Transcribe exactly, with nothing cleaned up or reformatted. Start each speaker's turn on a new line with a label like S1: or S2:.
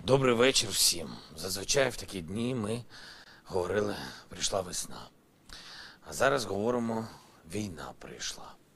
S1: Добрий вечір всім. Зазвичай в такі дні ми говорили, прийшла весна. А зараз говоримо, війна прийшла.